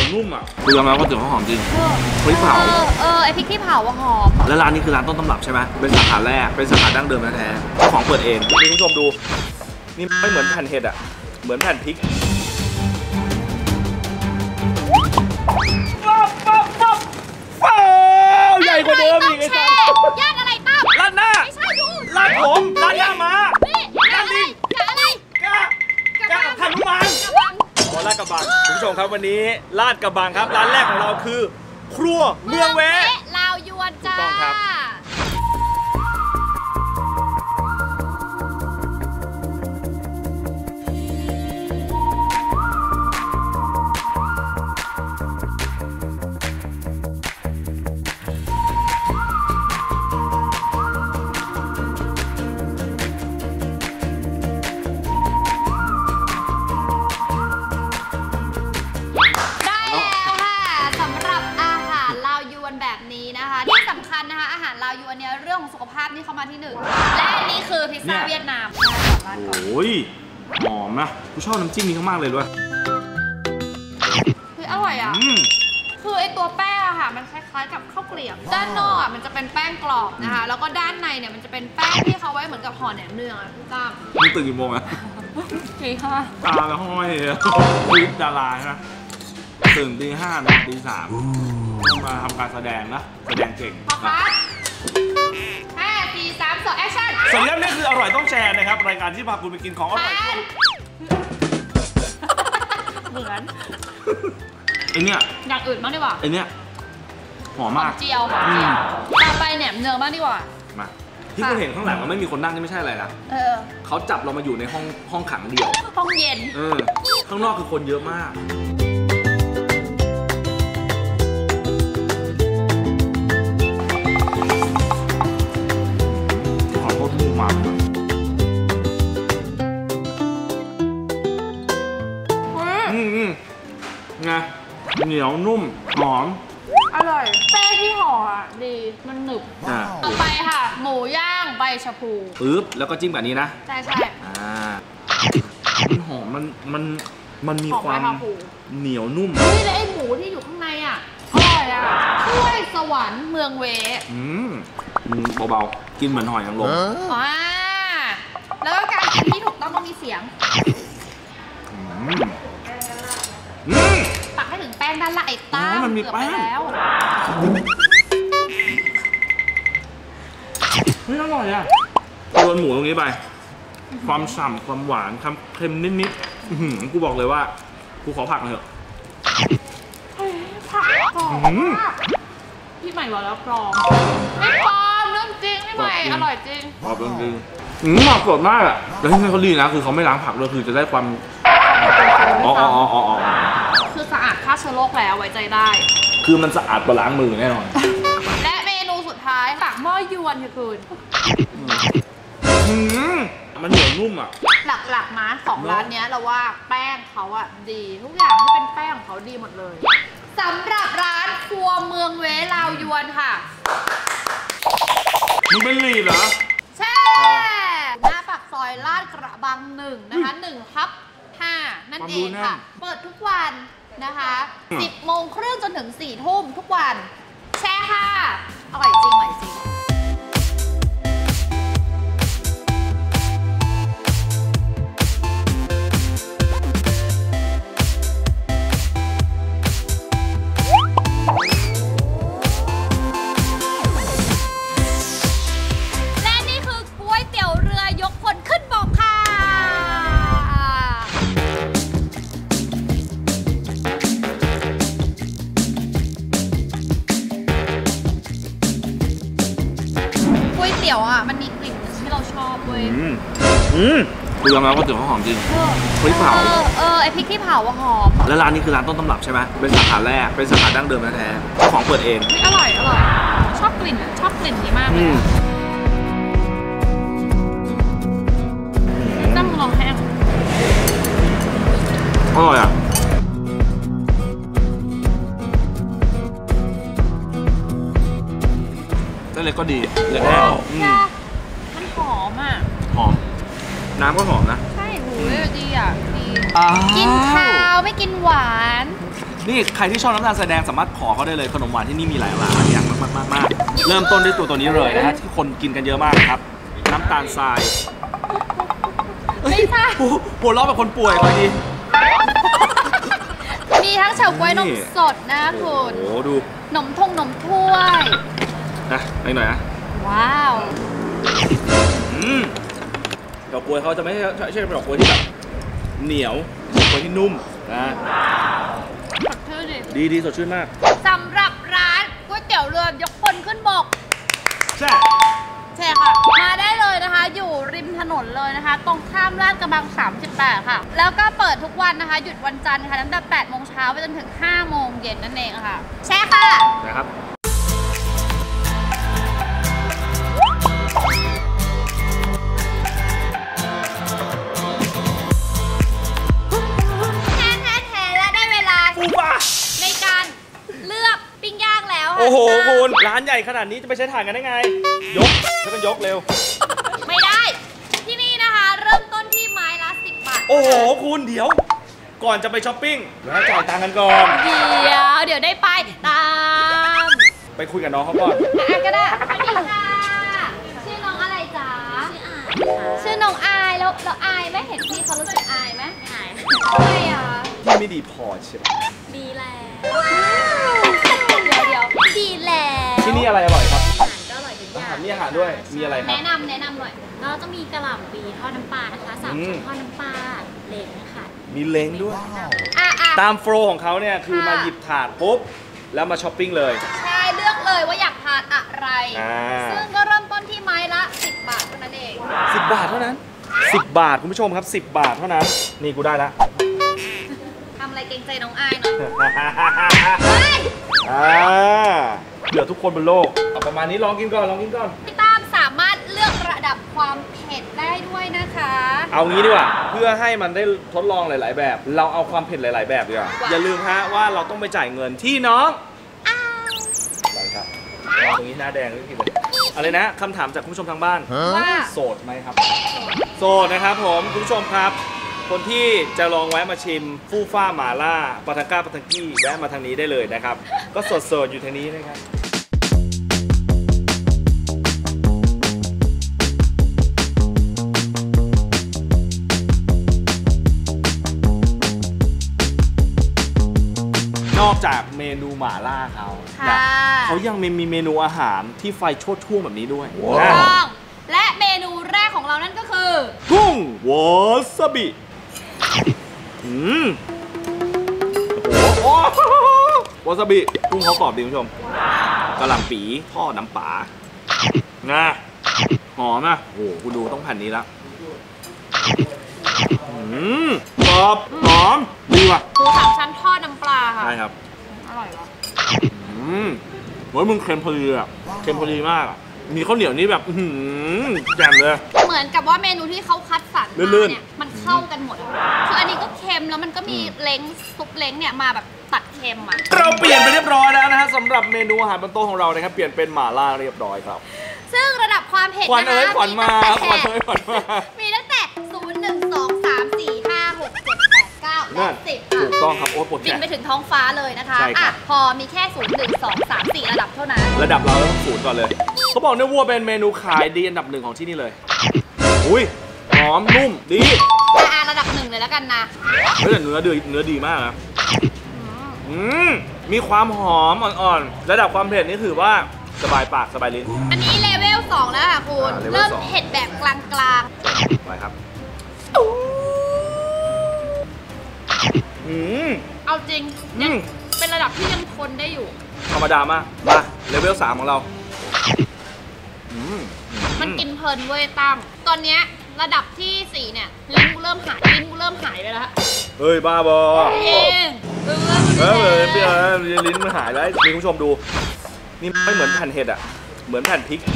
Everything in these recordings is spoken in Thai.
นุ่มอ่ะคือยอมรับว่าเตี๋ยวเขาหอมจริงพริกเผาไอพริกที่เผาหอมแล้วร้านนี้คือร้านต้นตำรับใช่ไหมเป็นสาขาแรกเป็นสาขาดั้งเดิมแท้ๆเจ้าของเปิดเองนี่คุณผู้ชมดูนี่ไม่เหมือนแผ่นเห็ดอ่ะเหมือนแผ่นพริกใหญ่กว่าเดิมอีกไอ้สัสย่างอะไรตั้มร้านหน้าไม่ใช่ดูร้านผมร้านย่างมาร้านลิงกะอะไรกะทำมันลาดกระบังคุณผู้ชมครับวันนี้ลาดกระบังครับร้านแรกของเราคือครัวเมืองแวะลาวยวนจ้าต้องครับที่สำคัญนะคะอาหารลาวยวนเนี่ยเรื่องของสุขภาพนี่เข้ามาที่หนึ่งและนี่คือพิซซ่าเวียดนามโอ้ยหอมนะกูชอบน้ำจิ้มนี้มากเลยด้วยคืออร่อยอ่ะคือไอตัวแป้งอะค่ะมันคล้ายๆกับข้าวเกลียบด้านนอกอะมันจะเป็นแป้งกรอบนะคะแล้วก็ด้านในเนี่ยมันจะเป็นแป้งที่เขาไว้เหมือนกับห่อแหนมเนืองอะพี่ตั้มนี่ตื่นกี่โมงอะตีห้าตาละห้อยคือดารานะตื่นตีห้านอนตีสามมาทำการแสดงนะแสดงเก่งพอครับ5 4 3 2แอคชั่นสัญญาณนี่คืออร่อยต้องแชร์นะครับรายการที่พาคุณไปกินของอร่อยเหมือนไอเนี้ยอย่างอื่นบ้างดีกว่าไอเนี้ยหอมมากเจียวต่อไปแหนมเนืองบ้างดีกว่ามาที่คุณเห็นข้างหลังมันไม่มีคนนั่งนี่ไม่ใช่อะไรนะเขาจับเรามาอยู่ในห้องขังเดียวห้องเย็นข้างนอกคือคนเยอะมากมาไงเหนียวนุ่มหอมอร่อยแป้งที่ห่ออ่ะดีมันหนึบต่อไปค่ะหมูย่างใบชะพูปึ๊บแล้วก็จิ้มแบบนี้นะใช่มันหอมมันมีความเหนียวนุ่มนี่แล้วไอหมูที่อยู่ข้างในอ่ะอร่อยอ่ะถ้วยสวรรค์เมืองเวเบาๆกินเหมือนหอยนางรมแล้วก็การกินที่ถูกต้องมีเสียงตักให้ถึงแป้งด้านล่างไอ้ต้ามันมีแป้งแล้วไม่อร่อยอ่ะโดนหมูตรงนี้ไปความฉ่ำความหวานความเค็มนิดๆกูบอกเลยว่ากูขอผักหน่อยเถอะผักกรอบพี่ใหม่บอกแล้วกรอบไม่ปลอมเรื่องจริงพี่ใหม่อร่อยจริงกรอบจริงผักสดมากอ่ะแล้วที่นี่เขาดีนะคือเขาไม่ล้างผักด้วยคือจะได้ความคือสะอาดฆ่าเชื้อโรคแล้วไว้ใจได้คือมันสะอาดกว่าล้างมือแน่นอนและเมนูสุดท้ายปากหม้อยวนค่ะคุณมันเหนียวนุ่มอ่ะหลักๆนะของร้านนี้เราว่าแป้งเขาอ่ะดีทุกอย่างที่เป็นแป้งของเขาดีหมดเลยสำหรับร้านครัวเมืองเวลาวยวนค่ะมึงเป็นลีดเหรอใช่หน้าปากซอยลาดกระบัง1นะคะ1/5นั่นเองค่ะเปิดทุกวันนะคะ10 โมงครึ่งจนถึง4 ทุ่มทุกวันแช่ค่ะอร่อยจริงอร่อยจริงเตี๋ยวอ่ะมันมีกลิ่นที่เราชอบเว้ยกูยอมรับว่าเตี๋ยวเขาหอมจริงพริกเผาไอพริกที่เผาหอมแล้วร้านนี้คือร้านต้นตำรับใช่ไหมเป็นสาขาแรกเป็นสาขาดั้งเดิมแท้ๆเจ้าของเปิดเองอร่อยชอบกลิ่นนี้มากเลยน้ำลองแห้งอร่อยอ่ะเล็กก็ดีเล็กแห้งมันหอมอ่ะหอมน้ำก็หอมนะใช่หูดีอ่ะดีกินข้าวไม่กินหวานนี่ใครที่ชอบน้ำตาลทรายแดงสามารถขอเขาได้เลยขนมหวานที่นี่มีหลายอย่างมากเริ่มต้นด้วยตัวนี้เลยนะฮะที่คนกินกันเยอะมากครับน้ำตาลทรายไม่ใช่หัวเราะแบบคนป่วยคอยดีมีทั้งเฉาก๊วยนมสดนะคุณโอ้ดูนมถ้วยนะหน่อยนะว้าวดอกกล้วยเขาจะไม่ใช่เป็นดอกกล้วยที่แบบเหนียวดอกกล้วยที่นุ่มนะสดชื่นดิดีสดชื่นมากสำหรับร้านก๋วยเตี๋ยวเรือยกพลขึ้นบกใช่ใช่ค่ะ มาได้เลยนะคะ อยู่ริมถนนเลยนะคะ ตรงข้ามลาดกระบัง 38 ค่ะ แล้วก็เปิดทุกวันนะคะ หยุดวันจันทร์ค่ะตั้งแต่8 โมงเช้าไปจนถึง 5 โมงเย็นนั่นเองค่ะ แชร์ค่ะนะครับและได้เวลาฟูบ้าในการเลือกปิ้งย่างแล้วค่ะโอ้โหคุณร้านใหญ่ขนาดนี้จะไปใช้ถ่านกันได้ไง ยกแล้วก็ยกเร็วไม่ได้ ที่นี่นะคะ เริ่มต้นที่ไม้ละ 10 บาทโอ้โหคุณเดี๋ยว ก่อนจะไปช้อปปิ้งเดี๋ยวให้จ่ายตังค์กันก่อนเดี๋ยวได้ไปตามไปคุยกับน้องเขาก่อนก็ได้สวัสดีค่ะ ชื่อน้องอะไรจ๊ะ ชื่อน้องอายแล้วอายไหมเห็นพี่เขารู้สึกอายไหมอายทำไมอ่ะที่ไม่ดีพอใช่ไหมดีแล้วเดี๋ยวดีแล้วที่นี่อะไรอร่อยครับอาหารก็อร่อยทุกอย่างมีอาหารด้วยมีอะไรครับแนะนำหน่อยก็จะมีกะหล่ำปีทอดน้ำปลานะคะสามชั้นทอดน้ำปลาเล้งค่ะมีเล้งด้วยอ่ะตามโฟล์ของเขาเนี่ยคือค่ะมาหยิบถาดปุ๊บแล้วมาช้อปปิ้งเลยใช่เลือกเลยว่าอยากทานอะไร ซึ่งก็เริ่มต้นที่ไม้ละ 10 บาทเท่านั้นเอง 10 บาทเท่านั้น 10 บาทคุณผู้ชมครับ 10 บาทเท่านั้น นี่กูได้ละทำอะไรเกรงใจน้องอายหน่อยเฮ้ยเหลือทุกคนบนโลกเอาประมาณนี้ลองกินก่อนพี่ตามสามารถเลือกระดับความเผ็ดได้ด้วยนะคะเอางี้ดีกว่าเพื่อให้มันได้ทดลองหลาย ๆ แบบ เราเอาความเผ็ดหลาย ๆ แบบดีกว่าอย่าลืมฮะว่าเราต้องไปจ่ายเงินที่น้องอะไรครับตรงนี้หน้าแดงเลยทีเลยอะไรนะคำถามจากคุณผู้ชมทางบ้านว่าโสดไหมครับ โสดนะครับผมคุณผู้ชมครับ คนที่จะลองแวะมาชิมฟู่ฟ้าหมาล่าปาทังก้าปาทังกี้แวะมาทางนี้ได้เลยนะครับ ก็สดๆอยู่ทางนี้นะครับ นอกจากเมนูหม่าล่าเขาค่ะเขายังมีเมนูอาหารที่ไฟโชดช่วงแบบนี้ด้วยถูกต้องและเมนูแรกของเรานั่นก็คือกุ้งวาซาบิโอ้โหวาซาบิกุ้งเขากรอบดีคุณผู้ชมกะหล่ำปีทอดน้ำปลานะหอมนะโอ้โหคุณดูต้องแผ่นนี้ละกรอบหอมดีว่ะหมูสามชั้นทอดน้ำปลาค่ะใช่ครับอร่อยปะเฮ้ยมึงเค็มพอดีอ่ะเค็มพอดีมากอ่ะมีข้าวเหนียวนี่แบบแจ่มเลยเหมือนกับว่าเมนูที่เขาคัดสรรมาลื่นๆเนี่ยมันเข้ากันหมด คืออันนี้ก็เค็มแล้วมันก็มีเล้งซุปเล้งเนี่ยมาแบบตัดเค็มอ่ะเราเปลี่ยนไปเรียบร้อยแล้วนะฮะสำหรับเมนูอาหารบนโต๊ะของเรานะครับเปลี่ยนเป็นหม่าล่าเรียบร้อยครับซึ่งระดับความเผ็ดขวัญนะคะเอ้ยขวัญมาตั้งขวัญแต่เอ้ยขวัญมามีตั้งแต่ 0 1 2 3 4 5 6 7 8 9 นั่และน 10 ถูกต้องครับโอ๊ตปวดบิแขนนไปถึงท้องฟ้าเลยนะคะใช่ครับพอมีแค่ 0 1 2 3 4 ระดับเท่านั้นระดับเราต้องศูนย์ก่อนเลยเขาบอกเนื้อวัวเป็นเมนูขายดีอันดับหนึ่งของที่นี่เลยอุ้ยหอมนุ่มดีระดับ1เลยแล้วกันนะเฮ้ยแต่เนื้อดีมากนะมีความหอมอ่อนๆระดับความเผ็ดนี่ถือว่าสบายปากสบายลิ้นอันนี้เลเวล 2 แล้วค่ะคุณเลเวลเริ่ม 2 เผ็ดแบบกลางไปครับๆเอาจริงยังเป็นระดับที่ยังทนได้อยู่ธรรมดามากมาเลเวล 3 ของเรามันกินเพลินเว้ยตั้มตอนเนี้ยระดับที่ 4 เนี่ยลิ้นกูเริ่มหายไปแล้วฮะเฮ้ยบ้าบอเองเออลิ้นมันหายแล้วนี่คุณผู้ชมดูนี่ไม่เหมือนแผ่นเห็ดอ่ะเหมือนแผ่นพริก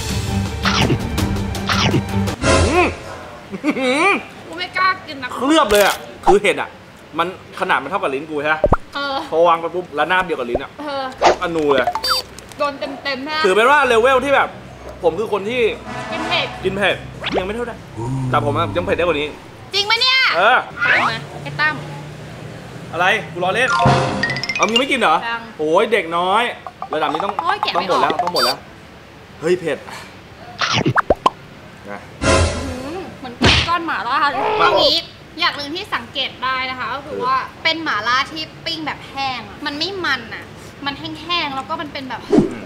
กูไม่กล้ากินนะเคลือบเลยอ่ะคือเห็ดอ่ะมันขนาดมันเท่ากับลิ้นกูใช่ไหมเออพอวางไปปุ๊บระนาบเดียวกับลิ้นอ่ะเออทุกอนูเลยโดนเต็มๆฮะถือเป็นว่าเลเวลที่แบบ ผมคือคนที่กินเผ็ดกินเผ็ดยังไม่เท่าได้แต่ผมอะยังเผ็ดได้กว่านี้จริงไหมเนี่ยเออไปไหมไอ้ตั้มอะไรกูรอเล่นเอางี้ไม่กินเหรอยังโอ้ยเด็กน้อยระดับนี้ต้องโอ้ยแกะต้อไม่งหมดแล้วออกต้องหมดแล้วเฮ้ยเผ็ดนะเหมือนกัดก้อนหม่าล่าเลยตรงนี้อย่างหนึ่งที่สังเกตได้นะคะก็คือว่าเป็นหม่าล่าที่ปิ้งแบบแห้งอะมันไม่มันอ่ะมันแห้งๆแล้วก็มันเป็นแบบ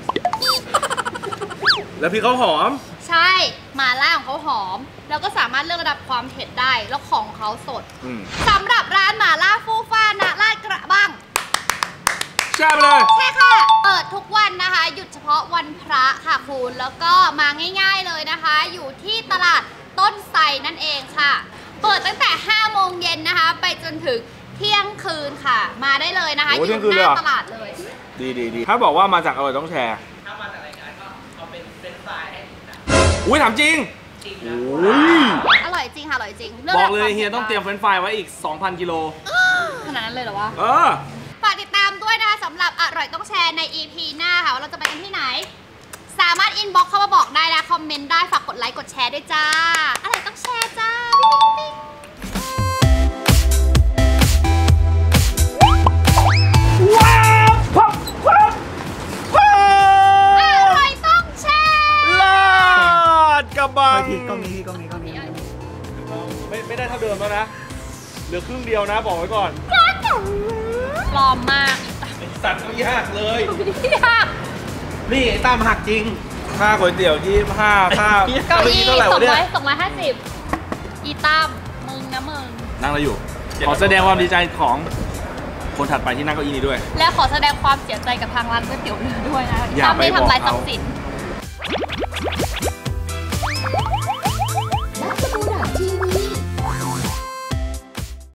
แล้วพี่เขาหอมใช่หม่าล่าของเขาหอม แล้วก็สามารถเลือกระดับความเผ็ดได้ แล้วของเขาสดอืมสำหรับร้านหม่าล่าฟูฟ้านะลาดกระบังแช่ไปเลยใช่ค่ะ เปิดทุกวันนะคะ หยุดเฉพาะวันพระค่ะคุณแล้วก็มาง่ายๆเลยนะคะ อยู่ที่ตลาดต้นไทรนั่นเองค่ะ เปิดตั้งแต่5 โมงเย็นนะคะ ไปจนถึงเที่ยงคืนค่ะ มาได้เลยนะคะโอ้อเที่ยยู่งคืนหเลยน้าเหรอตลาดเลยดีถ้าบอกว่ามาจากอร่อยต้องแชร์ถ้ามาจากรายการก็เอาเป็นฟรายให้อุ้ยถามจริงโอ้ยอร่อยจริงค่ะอร่อยจริงบอกเลยเฮียต้องเตรียมเฟรนช์ฟรายไว้อีก 2,000 กิโลขนาดนั้นเลยเหรอวะเออฝากติดตามด้วยนะคะสำหรับอร่อยต้องแชร์ใน EP หน้าค่ะว่าเราจะไปกันที่ไหน สามารถอินบ็อกเข้ามาบอกได้นะคอมเมนต์ได้ฝากกดไลค์กดแชร์ด้วยจ้าอร่อยต้องแชร์จ้าปิ๊งปิ๊งว้าวพับอร่อยต้องแชร์ลาดกระบังกล้องนี้ไม่ได้เท่าเดิมแล้วนะ เหลือครึ่งเดียวนะบอกไว้ก่อนปลอมมากไอ้สัตว์ก็ยากเลยยากนี่ไอ้ตั้มหักจริง ค่าก๋วยเตี๋ยว25ค่าเก้าอี้เท่าไหร่วะเนี่ย 250อีตั้มมึงนะมึงนั่งแล้วอยู่ ขอแสดงความดีใจของคนถัดไปที่นั่งเก้าอี้นี้ด้วยและขอแสดงความเสียใจกับทางร้านก๋วยเตี๋ยวเรือด้วยนะอย่าไปทำให้ทำลายบอกทรัเขาพย์สิน